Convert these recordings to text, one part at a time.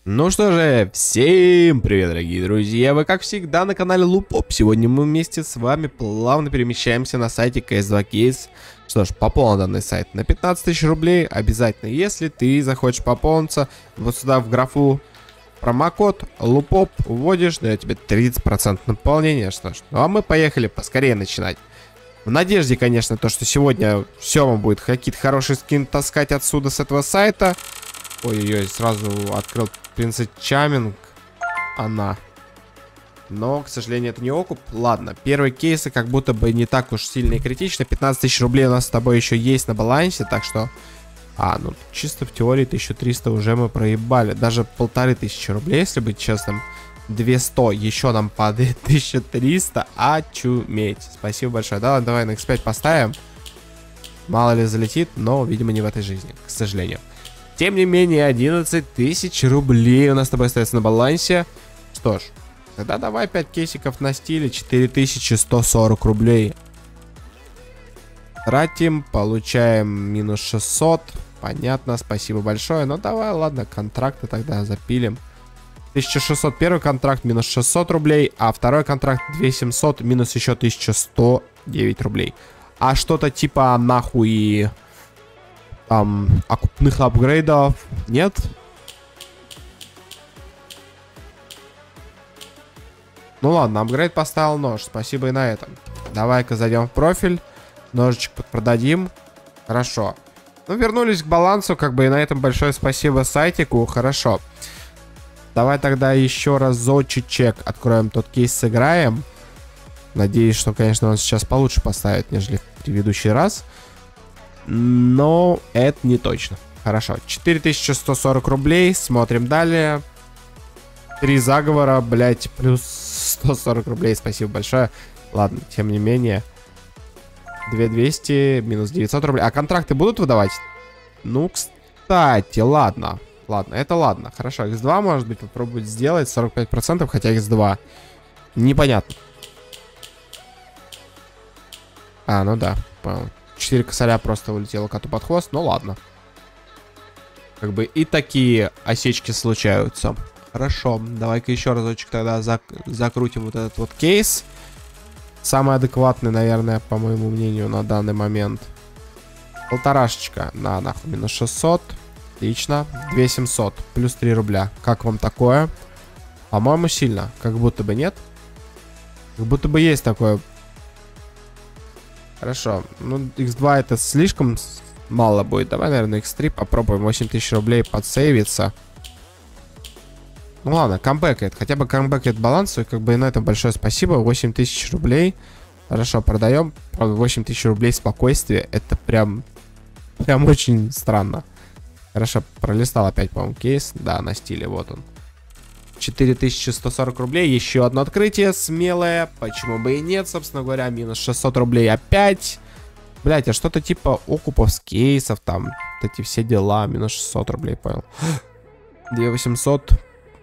Ну что же, всем привет, дорогие друзья! Вы, как всегда, на канале Лупоп. Сегодня мы вместе с вами плавно перемещаемся на сайте CS2 Case. Что ж, пополнен данный сайт на 15 тысяч рублей. Обязательно, если ты захочешь пополниться, вот сюда в графу промокод Лупоп вводишь, дает тебе 30% наполнения. Что ж, ну а мы поехали поскорее начинать. В надежде, конечно, то, что сегодня все вам будет какие-то хорошие скины таскать отсюда, с этого сайта. Ой-ой-ой, сразу открыл Принцесс Чаминг. Она. Но, к сожалению, это не окуп. Ладно, первые кейсы как будто бы не так уж сильно и критично. 15 тысяч рублей у нас с тобой еще есть на балансе, так что... ну чисто в теории 1300 уже мы проебали. Даже 1500 рублей, если быть честным. 200, еще нам падает 1300. Очуметь. Спасибо большое. Да, ладно, давай на X5 поставим. Мало ли залетит, но, видимо, не в этой жизни, к сожалению. Тем не менее, 11 тысяч рублей у нас с тобой остается на балансе. Что ж, тогда давай 5 кейсиков на стиле, 4140 рублей. Тратим, получаем минус 600. Понятно, спасибо большое. Ну давай, ладно, контракты тогда запилим. 1600 первый контракт, минус 600 рублей. А второй контракт 2700, минус еще 1109 рублей. А что-то типа нахуй... окупных апгрейдов нет. Ну ладно, апгрейд поставил нож. Спасибо и на этом. Давай-ка зайдем в профиль. Ножичек продадим. Хорошо. Ну, вернулись к балансу, как бы, и на этом большое спасибо сайтику. Хорошо. Давай тогда еще разочек откроем тот кейс, сыграем. Надеюсь, что, конечно, он сейчас получше поставит, нежели в предыдущий раз. Но это не точно. Хорошо, 4140 рублей. Смотрим далее. 3 заговора, блять, плюс 140 рублей. Спасибо большое. Ладно, тем не менее. 2200, минус 900 рублей. А контракты будут выдавать? Ну, кстати, ладно. Ладно, это ладно. Хорошо, X2 может быть попробовать сделать 45%, хотя X2 непонятно. Ну да, понял. 4 косаря просто улетело коту под хвост, ну ладно. Как бы и такие осечки случаются. Хорошо, давай-ка еще разочек тогда закрутим вот этот вот кейс. Самый адекватный, наверное, по моему мнению, на данный момент. Полторашечка, нахуй, минус 600. Отлично, 2700, плюс 3 рубля. Как вам такое? По-моему, сильно, как будто бы нет. Как будто бы есть такое. Хорошо, ну X2 это слишком мало будет. Давай, наверное, X3 попробуем. 8000 рублей подсейвиться. Ну ладно, камбэкает. Хотя бы камбэкает балансу. И как бы на этом большое спасибо. 8000 рублей. Хорошо, продаем. Правда, 8000 рублей спокойствие. Это прям очень странно. Хорошо, пролистал опять, по-моему, кейс. Да, на стиле, вот он. 4140 рублей, еще одно открытие смелое, почему бы и нет, собственно говоря, минус 600 рублей опять. Блять, а что-то типа окупов с кейсов, там, вот эти все дела, минус 600 рублей, понял. 2800.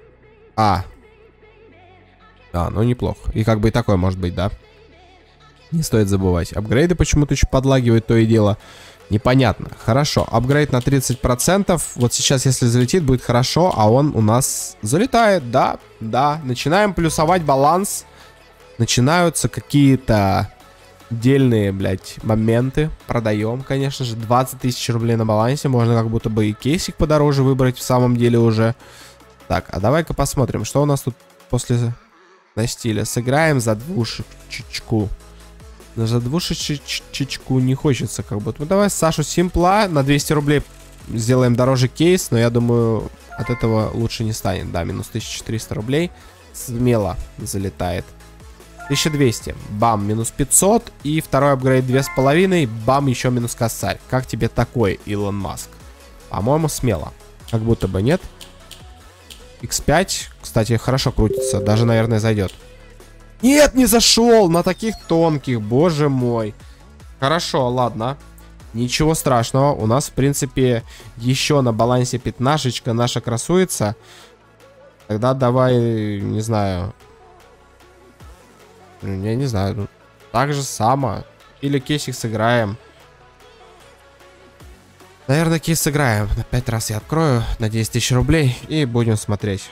Ну неплохо, и как бы и такое может быть, да. Не стоит забывать. Апгрейды почему-то еще подлагивают, то и дело. Непонятно. Хорошо. Апгрейд на 30%. Вот сейчас, если залетит, будет хорошо. А он у нас залетает. Да. Начинаем плюсовать баланс. Начинаются какие-то дельные, блядь, моменты. Продаем, конечно же. 20 тысяч рублей на балансе. Можно как будто бы и кейсик подороже выбрать в самом деле уже. Так, а давай-ка посмотрим, что у нас тут после на стиле. Сыграем за двушечку. Но за двушечку не хочется как будто. Ну давай Сашу Симпла на 200 рублей сделаем дороже кейс. Но я думаю, от этого лучше не станет. Да, минус 1400 рублей. Смело залетает. 1200. Бам, минус 500. И второй апгрейд 2,5. Бам, еще минус косарь. Как тебе такой, Илон Маск? По-моему, смело. Как будто бы нет. X5, кстати, хорошо крутится. Даже, наверное, зайдет. Нет, не зашел на таких тонких, боже мой. Хорошо, ладно. Ничего страшного. У нас, в принципе, еще на балансе пятнашечка наша красуется. Тогда давай, не знаю. Я не знаю. Так же само. Или кейсик сыграем. Наверное, кейс сыграем. На 5 раз я открою на 10 тысяч рублей и будем смотреть.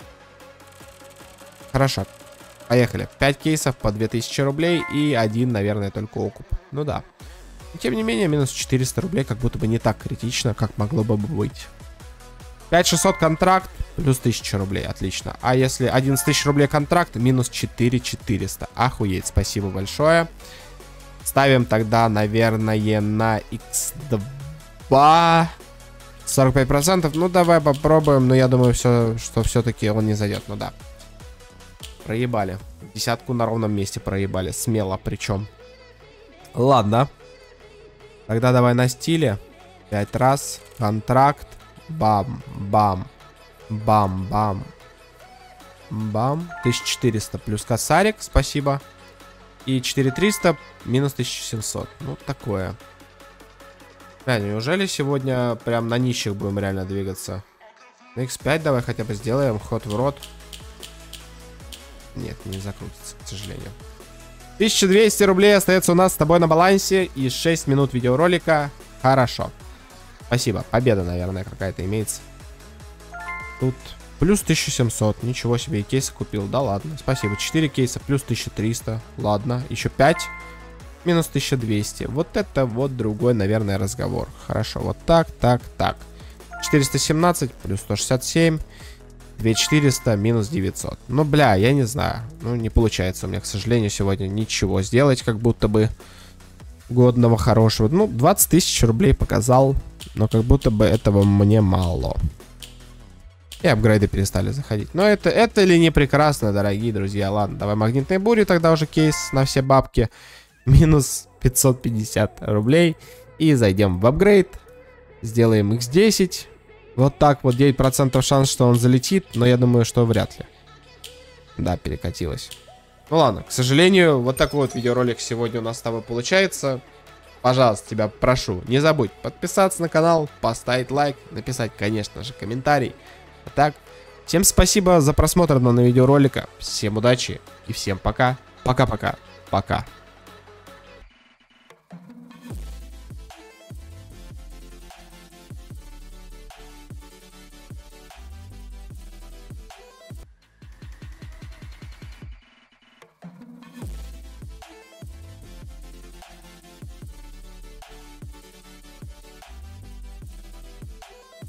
Хорошо. Поехали. 5 кейсов по 2000 рублей и один, наверное, только окуп. Ну да. Но, тем не менее, минус 400 рублей как будто бы не так критично, как могло бы быть. 5600 контракт, плюс 1000 рублей. Отлично. А если 11 тысяч рублей контракт, минус 4400. Охуеть, спасибо большое. Ставим тогда, наверное, на x2. 45%. Ну, давай попробуем. Но я думаю, что все-таки он не зайдет. Ну да. Проебали. Десятку на ровном месте проебали. Смело причем. Ладно. Тогда давай на стиле. 5 раз. Контракт. Бам. Бам. Бам. Бам. Бам. 1400 плюс косарик. Спасибо. И 4300 минус 1700. Ну, такое. Неужели сегодня прям на нищих будем реально двигаться? На x5 давай хотя бы сделаем. Ход в рот. Нет, не закрутится, к сожалению. 1200 рублей остается у нас с тобой на балансе. И 6 минут видеоролика. Хорошо. Спасибо. Победа, наверное, какая-то имеется. Тут плюс 1700. Ничего себе, и кейсы купил. Да ладно, спасибо. 4 кейса плюс 1300. Ладно, еще 5. Минус 1200. Вот это вот другой, наверное, разговор. Хорошо, вот так, так, так. 417 плюс 167. 2400 минус 900. Ну, бля, я не знаю. Ну, не получается у меня, к сожалению, сегодня ничего сделать, как будто бы годного, хорошего. Ну, 20 тысяч рублей показал, но как будто бы этого мне мало. И апгрейды перестали заходить. Но это ли не прекрасно, дорогие друзья? Ладно, давай магнитные бури, тогда уже кейс на все бабки. Минус 550 рублей. И зайдем в апгрейд. Сделаем x10. Вот так вот 9% шанс, что он залетит. Но я думаю, что вряд ли. Да, перекатилось. Ну ладно, к сожалению, вот такой вот видеоролик сегодня у нас с тобой получается. Пожалуйста, тебя прошу, не забудь подписаться на канал, поставить лайк, написать, конечно же, комментарий. А так, всем спасибо за просмотр данного видеоролика. Всем удачи и всем пока. Пока-пока. Пока.